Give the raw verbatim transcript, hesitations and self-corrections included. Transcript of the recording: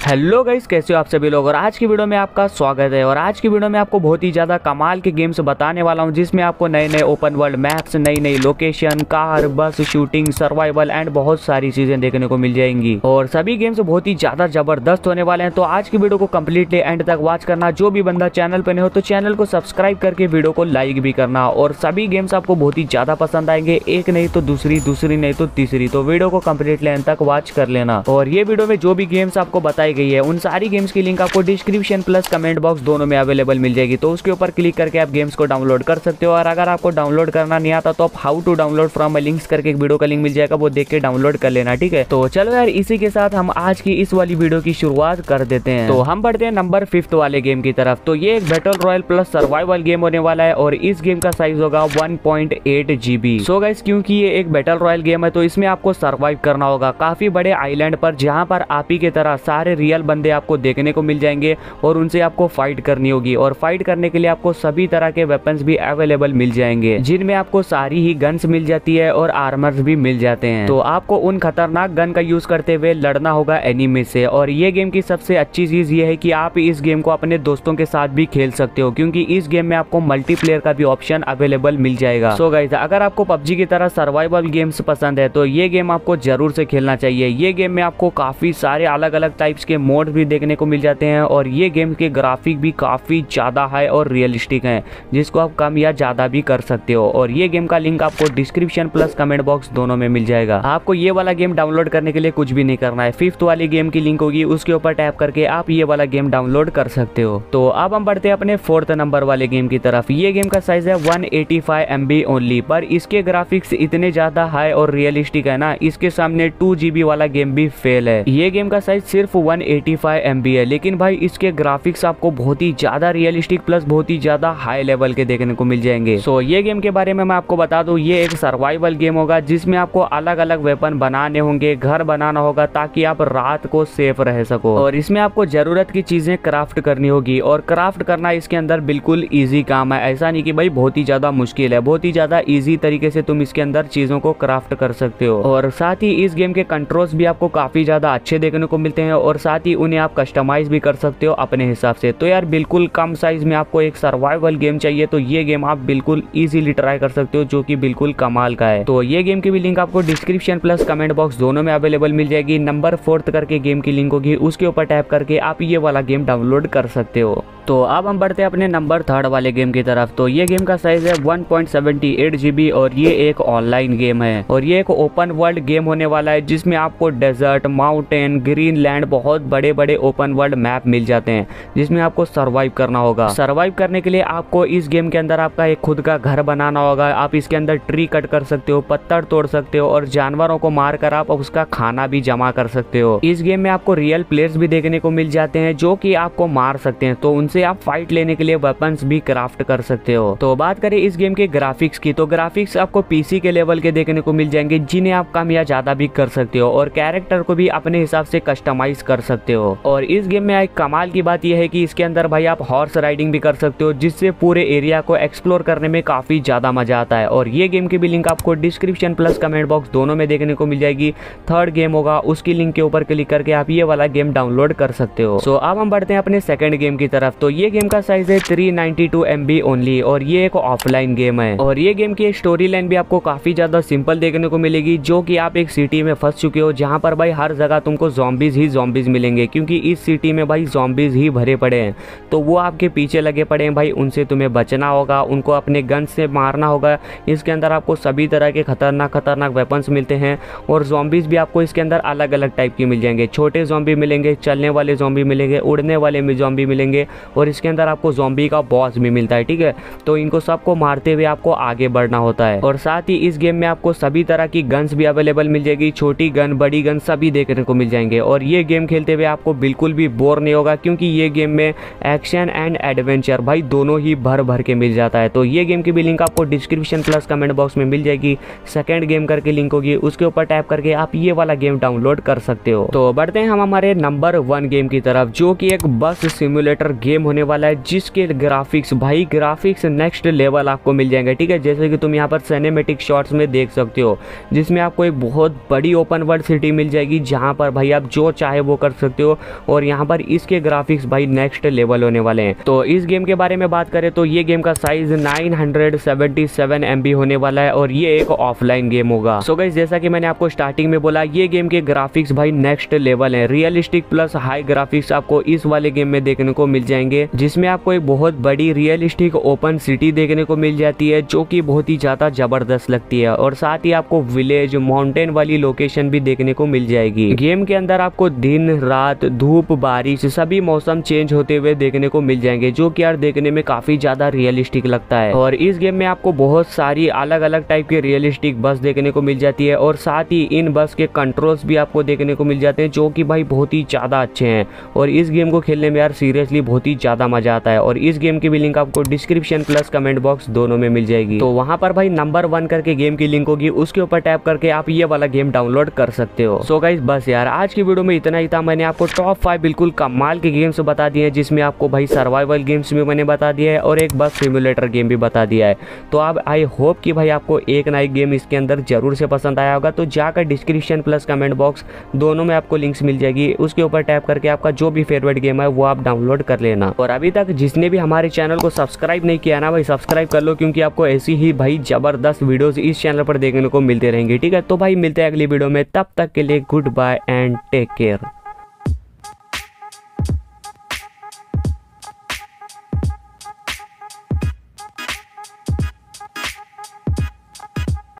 Hello guys, कैसे हो आप सभी लोग। और आज की वीडियो में आपका स्वागत है। और आज की वीडियो में आपको बहुत ही ज़्यादा कमाल के गेम्स बताने वाला हूं, जिसमें आपको नए नए ओपन वर्ल्ड मैप्स, नई नई location, car, bus, shooting, survival and बहुत सारी चीज़ें देखने को मिल जाएंगी। और सभी गेम्स बहुत ही ज़्यादा ज़बरदस्त होने वाले हैं। तो आज की वीडियो को कम्प्लीटली एंड तक वॉच करना। जो भी बंदा चैनल पर नहीं हो तो चैनल को सब्सक्राइब करके वीडियो को लाइक भी करना। और सभी गेम्स आपको बहुत ही ज़्यादा पसंद आएंगे, एक नहीं तो दूसरी, दूसरी नहीं तो तीसरी। तो वीडियो को कम्प्लीटली एंड तक वॉच कर लेना। और ये वीडियो में जो भी गेम्स आपको बताई गई है उन सारी गेम्स की लिंक आपको डिस्क्रिप्शन प्लस कमेंट बॉक्स दोनों में अवेलेबल मिल जाएगी। तो उसके ऊपर क्लिक करके आप गेम्स को डाउनलोड कर सकते हो। और अगर आपको डाउनलोड करना नहीं आता तो आप how to download from links करके एक वीडियो का लिंक मिल जाएगा, वो देख के डाउनलोड कर लेना, ठीक है। तो चलो यार, इसी के साथ हम आज की इस वाली वीडियो की शुरुआत कर देते हैं। तो हम बढ़ते हैं नंबर फिफ्थ वाले गेम की तरफ। तो ये एक battle royale plus survival game होने वाला है और इस गेम का साइज होगा one point eight GB. So guys, क्योंकि ये एक बैटल रॉयल गेम है तो इसमें आपको सर्वाइव करना होगा काफी बड़े आइलैंड पर, जहां पर आप ही की तरह सारे रियल बंदे आपको देखने को मिल जाएंगे और उनसे आपको फाइट करनी होगी। और फाइट करने के लिए आपको सभी तरह के वेपन्स भी अवेलेबल मिल जाएंगे, जिनमें आपको सारी ही गन्स मिल जाती है और आर्मर्स भी मिल जाते हैं। तो आपको उन खतरनाक गन का यूज करते हुए लड़ना होगा एनिमी से। और ये गेम की सबसे अच्छी चीज ये है कि आप इस गेम को अपने दोस्तों के साथ भी खेल सकते हो, क्योंकि इस गेम में आपको मल्टीप्लेयर का भी ऑप्शन अवेलेबल मिल जाएगा। सो गाइस, अगर आपको पबजी की तरह सर्वाइवल गेम्स पसंद है तो ये गेम आपको जरूर से खेलना चाहिए। ये गेम में आपको काफी सारे अलग अलग टाइप्स के मोड भी देखने को मिल जाते हैं और ये गेम के ग्राफिक भी काफी ज्यादा हाई और रियलिस्टिक हैं, जिसको आप कम या ज्यादा भी कर सकते हो। और ये गेम का लिंक आपको डिस्क्रिप्शन प्लस कमेंट बॉक्स दोनों में मिल जाएगा। आपको ये वाला गेम डाउनलोड करने के लिए कुछ भी नहीं करना है। फिफ्थ वाली गेम की लिंक होगी, उसके ऊपर टैप करके आप ये वाला गेम डाउनलोड कर सकते हो। तो अब हम बढ़ते हैं अपने फोर्थ नंबर वाले गेम की तरफ। ये गेम का साइज है वन एटी फाइव एम बी ओनली, पर इसके ग्राफिक्स इतने ज्यादा हाई और रियलिस्टिक है ना, इसके सामने टू जीबी वाला गेम भी फेल है। ये गेम का साइज सिर्फ वन एटी फाइव एम बी है, लेकिन भाई इसके ग्राफिक्स आपको बहुत ही ज्यादा रियलिस्टिक प्लस बहुत ही ज्यादा हाई लेवल के देखने को मिल जाएंगे। सो so, ये गेम के बारे में मैं आपको बता दूं, ये एक सर्वाइवल गेम होगा जिसमें आपको अलग अलग वेपन बनाने होंगे, घर बनाना होगा ताकि आप रात को सेफ रह सको। और इसमें आपको जरूरत की चीजें क्राफ्ट करनी होगी। और क्राफ्ट करना इसके अंदर बिल्कुल ईजी काम है, ऐसा नहीं कि भाई बहुत ही ज्यादा मुश्किल है। बहुत ही ज्यादा ईजी तरीके से तुम इसके अंदर चीजों को क्राफ्ट कर सकते हो। और साथ ही इस गेम के कंट्रोल्स भी आपको काफी ज्यादा अच्छे देखने को मिलते हैं और साथ ही उन्हें आप कस्टमाइज भी कर सकते हो अपने हिसाब से। तो यार, बिल्कुल कम साइज में आपको एक सर्वाइवल गेम चाहिए तो ये गेम आप बिल्कुल इजीली ट्राई कर सकते हो, जो कि बिल्कुल कमाल का है। तो ये गेम की भी लिंक आपको डिस्क्रिप्शन प्लस कमेंट बॉक्स दोनों में अवेलेबल मिल जाएगी। नंबर फोर्थ करके गेम की लिंक होगी, उसके ऊपर टैप करके आप ये वाला गेम डाउनलोड कर सकते हो। तो अब हम बढ़ते हैं अपने नंबर थर्ड वाले गेम की तरफ। तो ये गेम का साइज है one point seven eight GB और ये एक ऑनलाइन गेम है। और ये एक ओपन वर्ल्ड गेम होने वाला है, जिसमें आपको डेजर्ट, माउंटेन, ग्रीन लैंड, बहुत बड़े बड़े ओपन वर्ल्ड मैप मिल जाते हैं, जिसमें आपको सर्वाइव करना होगा। सर्वाइव करने के लिए आपको इस गेम के अंदर आपका एक खुद का घर बनाना होगा। आप इसके अंदर ट्री कट कर सकते हो, पत्थर तोड़ सकते हो और जानवरों को मार कर आप उसका खाना भी जमा कर सकते हो। इस गेम में आपको रियल प्लेयर्स भी देखने को मिल जाते हैं जो कि आपको मार सकते हैं, तो उनसे आप फाइट लेने के लिए वेपन्स भी क्राफ्ट कर सकते हो। तो बात करें इस गेम के ग्राफिक्स की, तो ग्राफिक्स आपको पीसी के लेवल के देखने को मिल जाएंगे, जिन्हें आप कम या ज्यादा भी कर सकते हो। और कैरेक्टर को भी अपने हिसाब से कस्टमाइज कर सकते हो। और इस गेम में एक कमाल की बात यह है कि इसके अंदर भाई आप हॉर्स राइडिंग भी कर सकते हो, जिससे पूरे एरिया को एक्सप्लोर करने में काफी ज्यादा मजा आता है। और ये गेम की भी लिंक आपको डिस्क्रिप्शन प्लस कमेंट बॉक्स दोनों में देखने को मिल जाएगी। थर्ड गेम होगा, उसकी लिंक के ऊपर क्लिक करके आप ये वाला गेम डाउनलोड कर सकते हो। सो अब हम बढ़ते हैं अपने सेकंड गेम की तरफ। तो ये गेम का साइज है थ्री नाइंटी टू एम बी ओनली और ये एक ऑफलाइन गेम है। और ये गेम की स्टोरी लाइन भी आपको काफी ज्यादा सिंपल देखने को मिलेगी, जो कि आप एक सिटी में फंस चुके हो, जहां पर भाई हर जगह तुमको ज़ॉम्बीज ही ज़ॉम्बीज मिलेंगे, क्योंकि इस सिटी में भाई ज़ॉम्बीज ही भरे पड़े हैं। तो वो आपके पीछे लगे पड़े हैं भाई, उनसे तुम्हें बचना होगा, उनको अपने गन से मारना होगा। इसके अंदर आपको सभी तरह के खतरनाक खतरनाक वेपन्स मिलते हैं और ज़ॉम्बीज भी आपको इसके अंदर अलग अलग टाइप के मिल जाएंगे। छोटे ज़ॉम्बी मिलेंगे, चलने वाले ज़ॉम्बी मिलेंगे, उड़ने वाले ज़ॉम्बी मिलेंगे और इसके अंदर आपको ज़ॉम्बी का बॉस भी मिलता है, ठीक है। तो इनको सबको मारते हुए आपको आगे बढ़ना होता है। और साथ ही इस गेम में आपको सभी तरह की गन्स भी अवेलेबल मिल जाएगी, छोटी गन, बड़ी गन सभी देखने को मिल जाएंगे। और ये गेम खेलते हुए आपको बिल्कुल भी बोर नहीं होगा, क्योंकि ये गेम में एक्शन एंड एडवेंचर भाई दोनों ही भर भर के मिल जाता है। तो ये गेम की भी लिंक आपको डिस्क्रिप्शन प्लस कमेंट बॉक्स में मिल जाएगी। सेकंड गेम करके लिंक होगी, उसके ऊपर टैप करके आप ये वाला गेम डाउनलोड कर सकते हो। तो बढ़ते हैं हम हमारे नंबर वन गेम की तरफ, जो कि एक बस सिमुलेटर गेम होने वाला है जिसके ग्राफिक्स भाई ग्राफिक्स नेक्स्ट लेवल आपको मिल जाएंगे। ठीक है, जैसे कि तुम यहाँ पर सिनेमैटिक शॉट्स में देख सकते हो, जिसमें आपको एक बहुत बड़ी ओपन वर्ल्ड सिटी मिल जाएगी जहाँ पर भाई आप जो चाहे वो कर सकते हो। और यहाँ पर इसके ग्राफिक्स भाई नेक्स्ट लेवल होने वाले हैं। तो इस गेम के बारे में बात करें तो ये गेम का size nine hundred seventy seven MB बी होने वाला है और ये एक ऑफलाइन गेम होगा। सो गाइस, जैसा कि मैंने आपको स्टार्टिंग में बोला, ये गेम के ग्राफिक्स भाई नेक्स्ट लेवल है। रियलिस्टिक प्लस हाई ग्राफिक्स आपको इस वाले गेम में देखने को मिल जाएंगे, जिसमें आपको एक बहुत बड़ी रियलिस्टिक ओपन सिटी देखने को मिल जाती है जो कि बहुत ही ज्यादा जबरदस्त लगती है। और साथ ही आपको विलेज माउंटेन वाली लोकेशन भी देखने को मिल जाएगी। गेम के अंदर आपको दिन रात धूप बारिश सभी मौसम चेंज होते हुए देखने को मिल जाएंगे, जो कि यार देखने में काफी ज्यादा रियलिस्टिक लगता है। और इस गेम में आपको बहुत सारी अलग अलग टाइप के रियलिस्टिक बस देखने को मिल जाती है और साथ ही इन बस के कंट्रोल्स भी आपको देखने को मिल जाते हैं जो कि भाई बहुत ही ज्यादा अच्छे हैं। और इस गेम को खेलने में यार सीरियसली बहुत ही ज्यादा मजा आता है। और इस गेम की भी लिंक आपको डिस्क्रिप्शन प्लस कमेंट बॉक्स दोनों में मिल जाएगी। तो वहां पर भाई नंबर वन करके गेम की लिंक होगी, उसके ऊपर टैप करके आप ये वाला गेम डाउनलोड कर सकते हो। सो गाइस, बस यार आज की वीडियो में इतना ही था। मैंने आपको टॉप फाइव बिल्कुल कमाल के गेम्स बता दिए हैं, जिसमें आपको भाई सर्वाइवल गेम्स भी मैंने बता दिया है और एक बस सिमुलेटर गेम भी बता दिया है। तो अब आई होप कि भाई आपको एक ना एक गेम इसके अंदर जरूर से पसंद आया होगा। तो जाकर डिस्क्रिप्शन प्लस कमेंट बॉक्स दोनों में आपको लिंक्स मिल जाएगी, उसके ऊपर टैप करके आपका जो भी फेवरेट गेम है वो आप डाउनलोड कर लेना। और अभी तक जिसने भी हमारे चैनल को सब्सक्राइब नहीं किया ना भाई, सब्सक्राइब कर लो, क्योंकि आपको ऐसी ही भाई जबरदस्त वीडियोस इस चैनल पर देखने को मिलते रहेंगे। ठीक है, तो भाई मिलते हैं अगली वीडियो में, तब तक के लिए goodbye and take care.